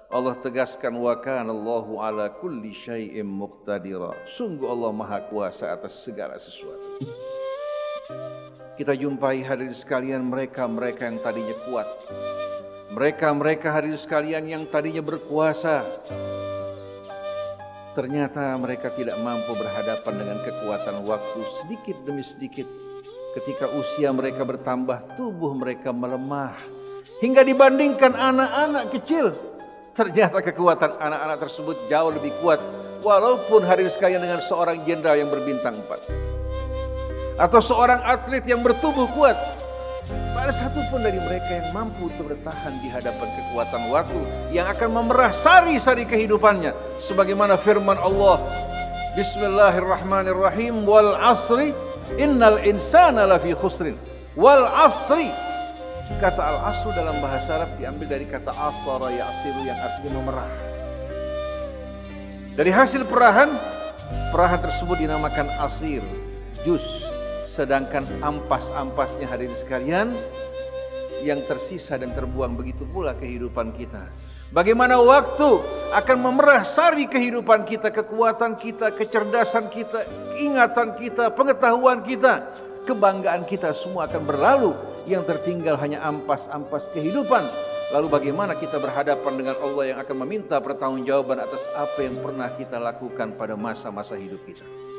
Allah tegaskan wa kana Allahu ala kulli syai'in muqtadira. Sungguh Allah Maha Kuasa atas segala sesuatu. Kita jumpai hadirin sekalian mereka-mereka yang tadinya kuat. Mereka-mereka hadirin sekalian yang tadinya berkuasa. Ternyata mereka tidak mampu berhadapan dengan kekuatan waktu sedikit demi sedikit. Ketika usia mereka bertambah, tubuh mereka melemah. Hingga dibandingkan anak-anak kecil, ternyata kekuatan anak-anak tersebut jauh lebih kuat. Walaupun hadirin sekalian dengan seorang jenderal yang berbintang 4. Atau seorang atlet yang bertubuh kuat. Tak ada satupun dari mereka yang mampu untuk bertahan di hadapan kekuatan waktu yang akan memerah sari-sari kehidupannya. Sebagaimana firman Allah, Bismillahirrahmanirrahim, wal asri innal insana lafi khusrin. Wal asri, kata al-asru dalam bahasa Arab diambil dari kata asara ya'siru yang artinya memerah. Dari hasil perahan tersebut dinamakan asir, jus. Sedangkan ampas-ampasnya hadirin sekalian yang tersisa dan terbuang, begitu pula kehidupan kita. Bagaimana waktu akan memerah sari kehidupan kita, kekuatan kita, kecerdasan kita, ingatan kita, pengetahuan kita, kebanggaan kita semua akan berlalu. Yang tertinggal hanya ampas-ampas kehidupan. Lalu bagaimana kita berhadapan dengan Allah yang akan meminta pertanggungjawaban atas apa yang pernah kita lakukan pada masa-masa hidup kita.